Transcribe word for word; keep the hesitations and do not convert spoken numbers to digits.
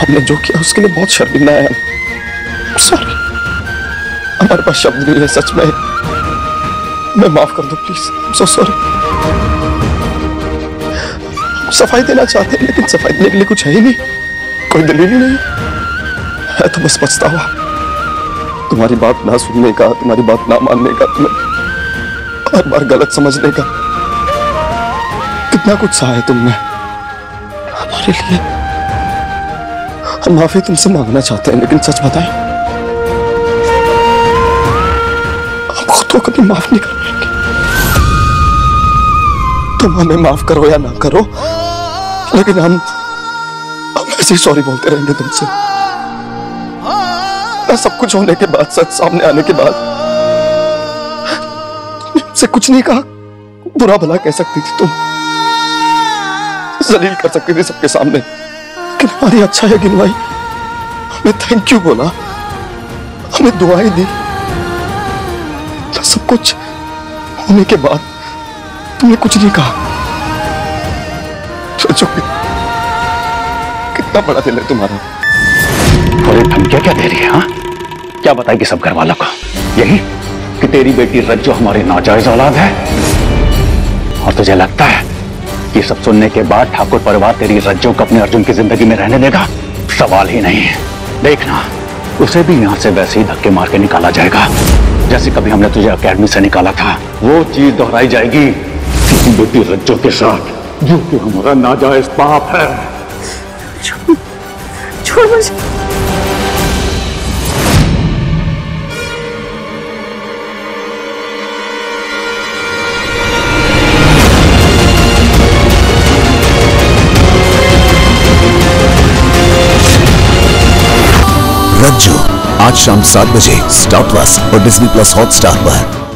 हमने जो किया उसके लिए बहुत शर्मिंदा है। सॉरी, हमारे पास शब्द नहीं है सच में। मैं माफ कर दो प्लीज। So sorry. सफाई देना चाहते हैं लेकिन सफाई देने के लिए कुछ है ही नहीं, कोई दलील ही नहीं है। तो बस पछतावा, तुम्हारी बात ना सुनने का, तुम्हारी बात ना मानने का, तुम्हें हर बार गलत समझने का। कितना कुछ सहा है तुमने हमारे लिए। हम माफी तुमसे मांगना चाहते हैं लेकिन सच बताएं, हम खुद को कभी माफ नहीं कर पाएंगे। तुम हमें माफ करो या ना करो, लेकिन हम हम ऐसे ही सॉरी बोलते रहेंगे तुमसे। मैं सब कुछ होने के बाद, सच सामने आने के बाद तुमसे कुछ नहीं कहा, बुरा भला कह सकती थी तुम, जलील कर सकती थी सबके सामने, लेकिन हमारी अच्छा है गिनवाई, हमें थैंक यू बोला, हमें दुआएं दी। सब कुछ होने के बाद तुमने कुछ नहीं कहा। सोचो कितना बड़ा दिल है तुम्हारा। और ये धमकियां क्या दे रही है? हाँ, क्या बताएगी सब घर वालों को? यही कि तेरी बेटी रज्जो हमारी नाजायज औलाद है। और तुझे लगता है ये सब सुनने के बाद ठाकुर परिवार तेरी रज्जो को अपने अर्जुन की जिंदगी में रहने देगा? सवाल ही नहीं है। देखना, उसे भी यहां से वैसे ही धक्के मार के निकाला जाएगा जैसे कभी हमने तुझे एकेडमी से निकाला था। वो चीज दोहराई जाएगी बेटी रज्जो के साथ, जो कि हमारा नाजायज पाप है। छोड़, छोड़ मुझे। रज्जो आज शाम सात बजे स्टार प्लस और डिज्नी प्लस हॉटस्टार पर।